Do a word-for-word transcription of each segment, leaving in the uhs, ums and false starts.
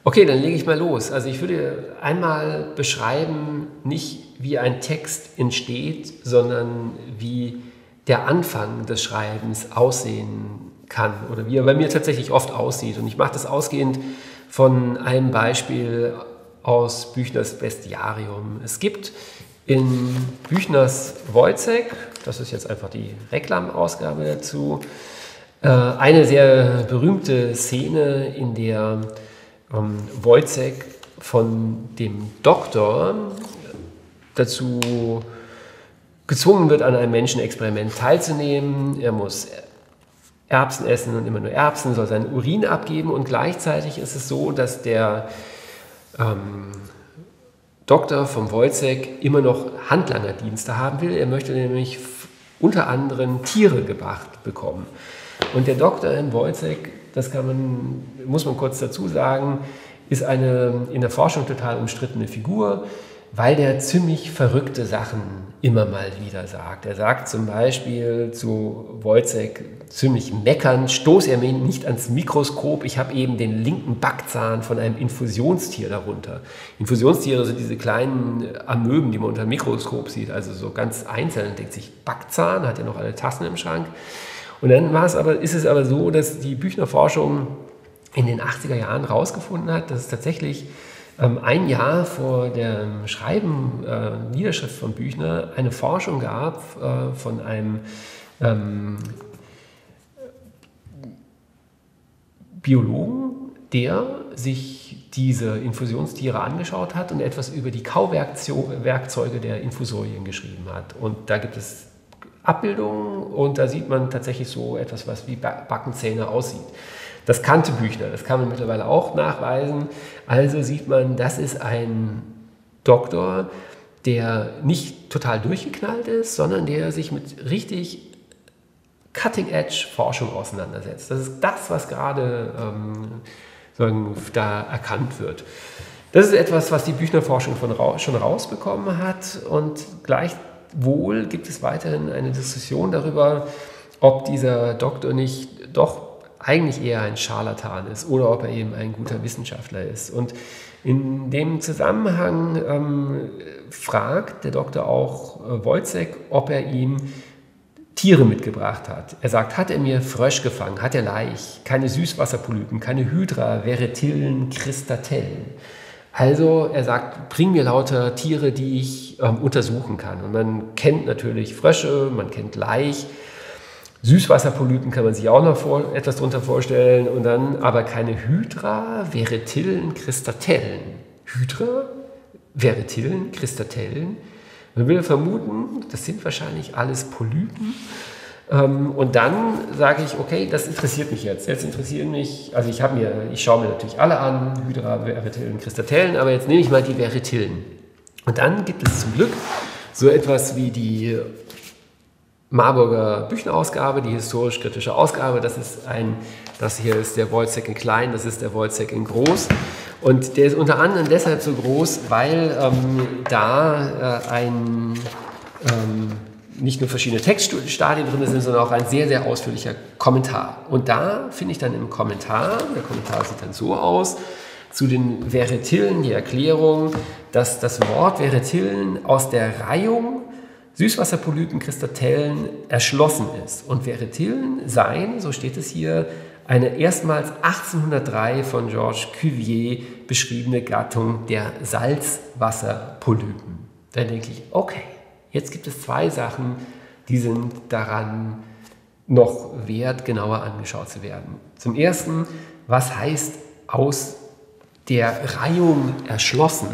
Okay, dann lege ich mal los. Also ich würde einmal beschreiben, nicht wie ein Text entsteht, sondern wie der Anfang des Schreibens aussehen kann oder wie er bei mir tatsächlich oft aussieht. Und ich mache das ausgehend von einem Beispiel aus Büchners Bestiarium. Es gibt in Büchners Wojzeck, das ist jetzt einfach die Reklamausgabe dazu, eine sehr berühmte Szene, in der ähm, Wojzeck von dem Doktor dazu gezwungen wird, an einem Menschenexperiment teilzunehmen. Er muss Erbsen essen und immer nur Erbsen, soll seinen Urin abgeben und gleichzeitig ist es so, dass der ähm, Doktor vom Wojzeck immer noch Handlangerdienste haben will. Er möchte nämlich unter anderem Tiere gebracht bekommen. Und der Doktor im Wojzeck, das kann man, muss man kurz dazu sagen, ist eine in der Forschung total umstrittene Figur, weil der ziemlich verrückte Sachen immer mal wieder sagt. Er sagt zum Beispiel zu Wojzeck ziemlich meckernd: Stoß er mir nicht ans Mikroskop, ich habe eben den linken Backzahn von einem Infusionstier darunter. Infusionstiere sind diese kleinen Amöben, die man unter dem Mikroskop sieht, also so ganz einzeln. Denkt sich, Backzahn, hat ja noch alle Tassen im Schrank. Und dann war es aber, ist es aber so, dass die Büchner Forschung in den achtziger Jahren herausgefunden hat, dass es tatsächlich ähm, ein Jahr vor dem Schreiben, äh, Niederschrift von Büchner, eine Forschung gab äh, von einem ähm, Biologen, der sich diese Infusionstiere angeschaut hat und etwas über die Kauwerkzeuge der Infusorien geschrieben hat. Und da gibt es Abbildungen und da sieht man tatsächlich so etwas, was wie Backenzähne aussieht. Das kannte Büchner, das kann man mittlerweile auch nachweisen. Also sieht man, das ist ein Doktor, der nicht total durchgeknallt ist, sondern der sich mit richtig Cutting-Edge-Forschung auseinandersetzt. Das ist das, was gerade ähm, sagen, da erkannt wird. Das ist etwas, was die Büchner Forschung von ra- schon rausbekommen hat und gleichwohl gibt es weiterhin eine Diskussion darüber, ob dieser Doktor nicht doch eigentlich eher ein Scharlatan ist oder ob er eben ein guter Wissenschaftler ist. Und in dem Zusammenhang ähm, fragt der Doktor auch äh, Wojzeck, ob er ihm Tiere mitgebracht hat. Er sagt, hat er mir Frösch gefangen, hat er Laich, keine Süßwasserpolypen, keine Hydra, Veretillen, Kristatellen. Also er sagt, bring mir lauter Tiere, die ich ähm, untersuchen kann. Und man kennt natürlich Frösche, man kennt Laich, Süßwasserpolypen kann man sich auch noch vor, etwas darunter vorstellen und dann aber keine Hydra, Veretillen, Kristatellen. Hydra, Veretillen, Kristatellen. Man will vermuten, das sind wahrscheinlich alles Polypen. Ähm, und dann sage ich, okay, das interessiert mich jetzt. Jetzt interessieren mich, also ich habe mir, ich schaue mir natürlich alle an, Hydra, Veretillen, Kristatellen, aber jetzt nehme ich mal die Veretillen. Und dann gibt es zum Glück so etwas wie die Marburger Büchner-Ausgabe, die historisch-kritische Ausgabe. Das ist ein, das hier ist der Wojzeck in klein, das ist der Wojzeck in groß. Und der ist unter anderem deshalb so groß, weil ähm, da äh, ein, ähm, nicht nur verschiedene Textstadien drin sind, sondern auch ein sehr, sehr ausführlicher Kommentar. Und da finde ich dann im Kommentar, der Kommentar sieht dann so aus, zu den Veretillen die Erklärung, dass das Wort Veretillen aus der Reihung Süßwasserpolypen, Kristatellen erschlossen ist. Und Veretillen seien, so steht es hier, eine erstmals achtzehnhundertdrei von Georges Cuvier beschriebene Gattung der Salzwasserpolypen. Dann denke ich, okay, jetzt gibt es zwei Sachen, die sind daran noch wert, genauer angeschaut zu werden. Zum Ersten, was heißt aus der Reihung erschlossen?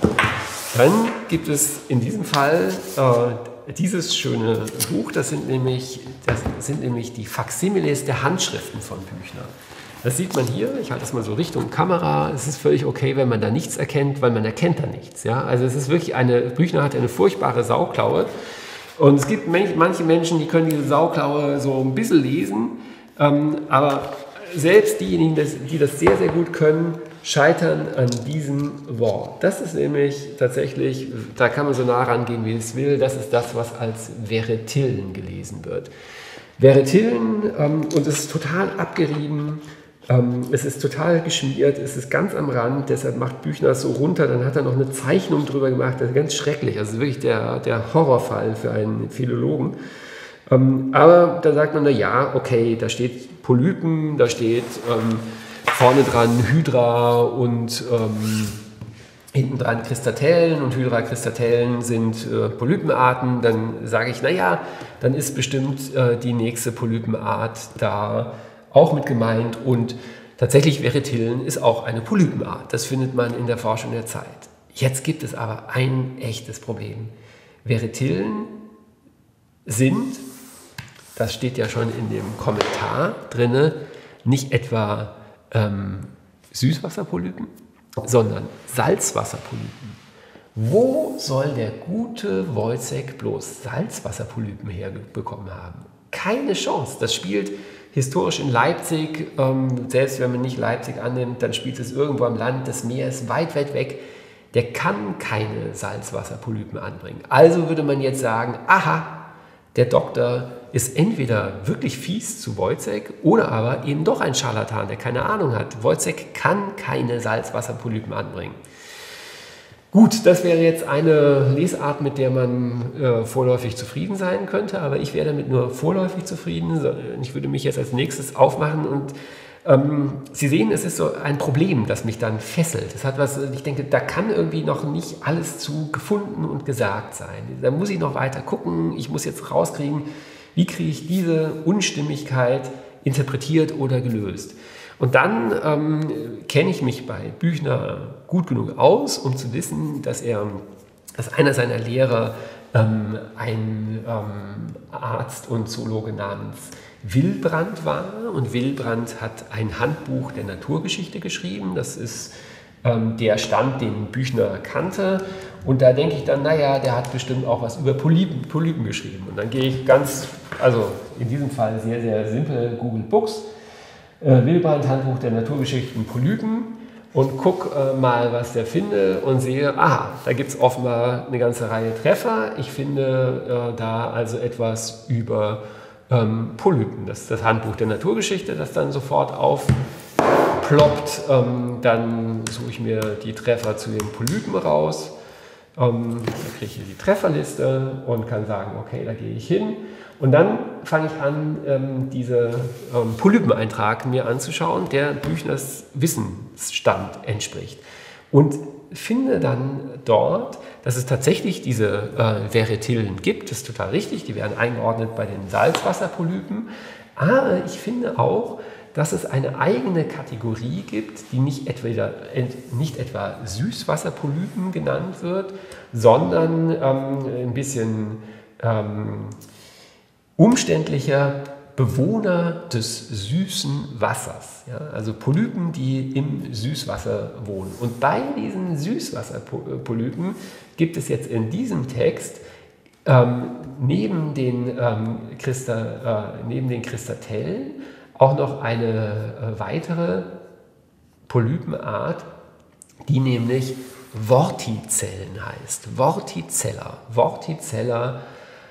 Dann gibt es in diesem Fall äh, dieses schöne Buch, das sind, nämlich, das sind nämlich die Faksimiles der Handschriften von Büchner. Das sieht man hier, ich halte das mal so Richtung Kamera, es ist völlig okay, wenn man da nichts erkennt, weil man erkennt da nichts. Ja? Also es ist wirklich eine, Büchner hat eine furchtbare Sauklaue und es gibt manche Menschen, die können diese Sauklaue so ein bisschen lesen, ähm, aber selbst diejenigen, die das sehr, sehr gut können, scheitern an diesem Wort. Das ist nämlich tatsächlich, da kann man so nah rangehen, wie es will, das ist das, was als Veretillen gelesen wird. Veretillen, ähm, und es ist total abgerieben, Ähm, es ist total geschmiert, es ist ganz am Rand, deshalb macht Büchner es so runter, dann hat er noch eine Zeichnung drüber gemacht, das ist ganz schrecklich, also wirklich der, der Horrorfall für einen Philologen. Ähm, aber da sagt man, na ja, okay, da steht Polypen, da steht ähm, vorne dran Hydra und ähm, hinten dran Kristatellen und Hydra-Kristatellen sind äh, Polypenarten, dann sage ich, naja, dann ist bestimmt äh, die nächste Polypenart da auch mit gemeint und tatsächlich Veretillen ist auch eine Polypenart. Das findet man in der Forschung der Zeit. Jetzt gibt es aber ein echtes Problem. Veretillen sind, das steht ja schon in dem Kommentar drin, nicht etwa ähm, Süßwasserpolypen, sondern Salzwasserpolypen. Wo soll der gute Wojciech bloß Salzwasserpolypen herbekommen haben? Keine Chance. Das spielt historisch in Leipzig, ähm, selbst wenn man nicht Leipzig annimmt, dann spielt es irgendwo am Land, das Meer ist weit, weit weg. Der kann keine Salzwasserpolypen anbringen. Also würde man jetzt sagen, aha, der Doktor ist entweder wirklich fies zu Wojciech oder aber eben doch ein Scharlatan, der keine Ahnung hat. Wojciech kann keine Salzwasserpolypen anbringen. Gut, das wäre jetzt eine Lesart, mit der man äh, vorläufig zufrieden sein könnte, aber ich wäre damit nur vorläufig zufrieden. Ich würde mich jetzt als nächstes aufmachen und ähm, Sie sehen, es ist so ein Problem, das mich dann fesselt. Das hat was, ich denke, da kann irgendwie noch nicht alles zu gefunden und gesagt sein. Da muss ich noch weiter gucken, ich muss jetzt rauskriegen, wie kriege ich diese Unstimmigkeit interpretiert oder gelöst. Und dann ähm, kenne ich mich bei Büchner gut genug aus, um zu wissen, dass er, dass einer seiner Lehrer ähm, ein ähm, Arzt und Zoologe namens Wilbrand war. Und Wilbrand hat ein Handbuch der Naturgeschichte geschrieben. Das ist ähm, der Stand, den Büchner kannte. Und da denke ich dann, naja, der hat bestimmt auch was über Polypen, Polypen geschrieben. Und dann gehe ich ganz, also in diesem Fall sehr, sehr simpel, Google Books. Äh, Wilbrand, Handbuch der Naturgeschichten, Polypen und gucke äh, mal, was der finde und sehe, aha, da gibt es offenbar eine ganze Reihe Treffer. Ich finde äh, da also etwas über ähm, Polypen. Das ist das Handbuch der Naturgeschichte, das dann sofort aufploppt. Ähm, dann suche ich mir die Treffer zu den Polypen raus. Ähm, da kriege ich hier die Trefferliste und kann sagen, okay, da gehe ich hin. Und dann fange ich an, ähm, diesen ähm, Polypeneintrag mir anzuschauen, der Büchners Wissensstand entspricht. Und finde dann dort, dass es tatsächlich diese äh, Veretillen gibt. Das ist total richtig, die werden eingeordnet bei den Salzwasserpolypen. Aber ich finde auch, dass es eine eigene Kategorie gibt, die nicht etwa, nicht etwa Süßwasserpolypen genannt wird, sondern ähm, ein bisschen ähm, umständlicher Bewohner des süßen Wassers. Ja? Also Polypen, die im Süßwasser wohnen. Und bei diesen Süßwasserpolypen gibt es jetzt in diesem Text ähm, neben, den, ähm, Christa, äh, neben den Kristatellen auch noch eine äh, weitere Polypenart, die nämlich Vorticellen heißt. Vorticella. Vorticella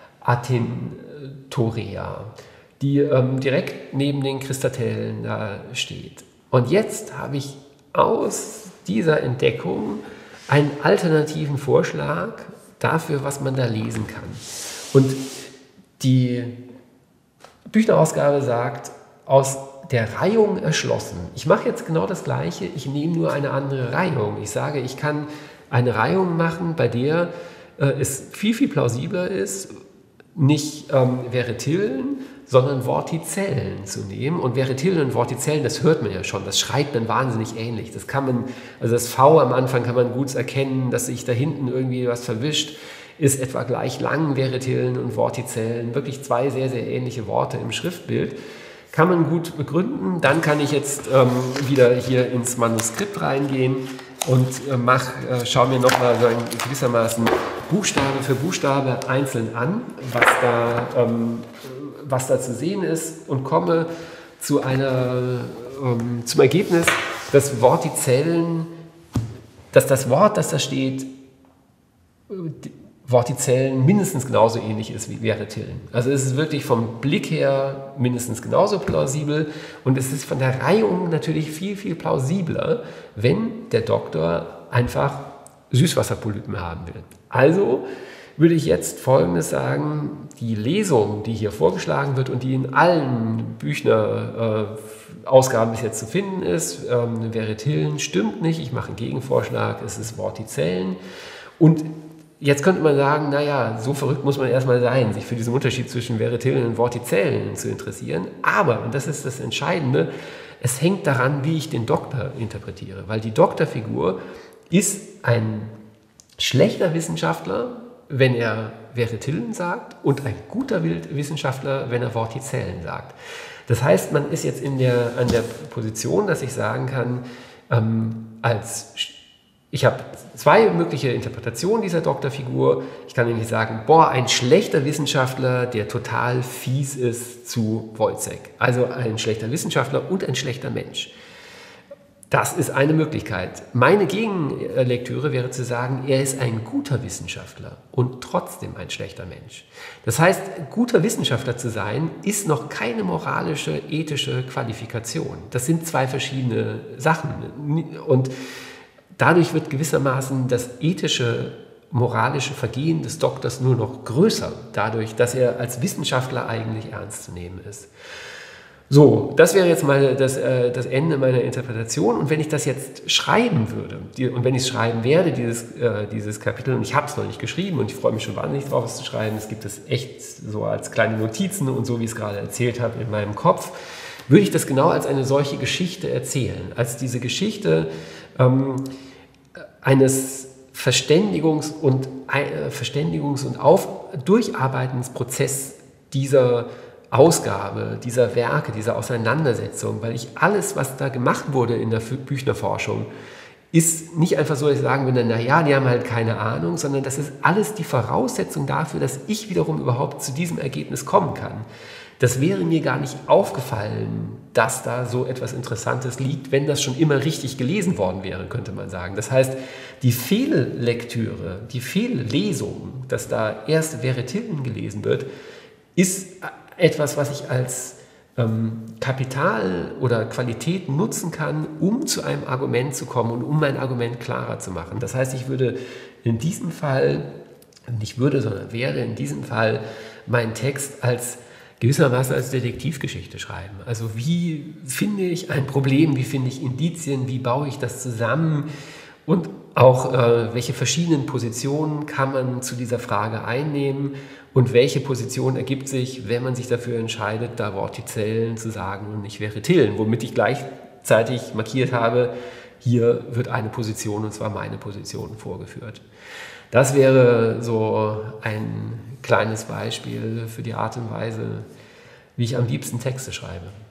Athentorea, die ähm, direkt neben den Kristatellen da steht. Und jetzt habe ich aus dieser Entdeckung einen alternativen Vorschlag dafür, was man da lesen kann. Und die Büchner-Ausgabe sagt, aus der Reihung erschlossen. Ich mache jetzt genau das Gleiche, ich nehme nur eine andere Reihung. Ich sage, ich kann eine Reihung machen, bei der äh, es viel, viel plausibler ist, nicht ähm, Veretillen, sondern Vorticellen zu nehmen. Und Veretillen und Vorticellen, das hört man ja schon, das schreibt man wahnsinnig ähnlich. Das kann man, also das V am Anfang kann man gut erkennen, dass sich da hinten irgendwie was verwischt, ist etwa gleich lang, Veretillen und Vorticellen, wirklich zwei sehr, sehr ähnliche Worte im Schriftbild. Kann man gut begründen. Dann kann ich jetzt ähm, wieder hier ins Manuskript reingehen und äh, mach, äh, schaue mir nochmal so gewissermaßen Buchstabe für Buchstabe einzeln an, was da, ähm, was da zu sehen ist und komme zu einer, ähm, zum Ergebnis, dass Vorticellen, dass das Wort, das da steht, Vortizellen mindestens genauso ähnlich ist wie Veretillen. Also es ist wirklich vom Blick her mindestens genauso plausibel und es ist von der Reihung natürlich viel, viel plausibler, wenn der Doktor einfach Süßwasserpolypen haben will. Also würde ich jetzt Folgendes sagen: Die Lesung, die hier vorgeschlagen wird und die in allen Büchner-Ausgaben äh, bis jetzt zu finden ist, ähm, Veretillen, stimmt nicht. Ich mache einen Gegenvorschlag, es ist Vortizellen. Und jetzt könnte man sagen, naja, so verrückt muss man erstmal sein, sich für diesen Unterschied zwischen Veretillen und Vortizellen zu interessieren. Aber, und das ist das Entscheidende, es hängt daran, wie ich den Doktor interpretiere. Weil die Doktorfigur ist ein schlechter Wissenschaftler, wenn er Veretillen sagt, und ein guter Wissenschaftler, wenn er Vortizellen sagt. Das heißt, man ist jetzt in der, an der Position, dass ich sagen kann, ähm, als ich habe zwei mögliche Interpretationen dieser Doktorfigur. Ich kann nämlich sagen, boah, ein schlechter Wissenschaftler, der total fies ist zu Wojciech. Also ein schlechter Wissenschaftler und ein schlechter Mensch. Das ist eine Möglichkeit. Meine Gegenlektüre wäre zu sagen, er ist ein guter Wissenschaftler und trotzdem ein schlechter Mensch. Das heißt, guter Wissenschaftler zu sein, ist noch keine moralische, ethische Qualifikation. Das sind zwei verschiedene Sachen. Und dadurch wird gewissermaßen das ethische, moralische Vergehen des Doktors nur noch größer, dadurch, dass er als Wissenschaftler eigentlich ernst zu nehmen ist. So, das wäre jetzt mal das, äh, das Ende meiner Interpretation. Und wenn ich das jetzt schreiben würde, die, und wenn ich es schreiben werde, dieses, äh, dieses Kapitel, und ich habe es noch nicht geschrieben und ich freue mich schon wahnsinnig drauf, es zu schreiben, es gibt es echt so als kleine Notizen und so, wie ich es gerade erzählt habe, in meinem Kopf, würde ich das genau als eine solche Geschichte erzählen, als diese Geschichte ähm, eines Verständigungs- und, äh, Verständigungs- und Auf Durcharbeitensprozess dieser Ausgabe, dieser Werke, dieser Auseinandersetzung, weil ich alles, was da gemacht wurde in der Büchner-Forschung, ist nicht einfach so, dass ich sagen würde, naja, die haben halt keine Ahnung, sondern das ist alles die Voraussetzung dafür, dass ich wiederum überhaupt zu diesem Ergebnis kommen kann. Das wäre mir gar nicht aufgefallen, dass da so etwas Interessantes liegt, wenn das schon immer richtig gelesen worden wäre, könnte man sagen. Das heißt, die Fehllektüre, die Fehllesung, dass da erst Veretillen gelesen wird, ist etwas, was ich als ähm, Kapital oder Qualität nutzen kann, um zu einem Argument zu kommen und um mein Argument klarer zu machen. Das heißt, ich würde in diesem Fall, nicht würde, sondern werde in diesem Fall meinen Text als gewissermaßen als Detektivgeschichte schreiben. Also wie finde ich ein Problem, wie finde ich Indizien, wie baue ich das zusammen und auch äh, welche verschiedenen Positionen kann man zu dieser Frage einnehmen und welche Position ergibt sich, wenn man sich dafür entscheidet, da Vortizellen zu sagen und nicht Veretillen, womit ich gleichzeitig markiert habe, hier wird eine Position, und zwar meine Position, vorgeführt. Das wäre so ein kleines Beispiel für die Art und Weise, wie ich am liebsten Texte schreibe.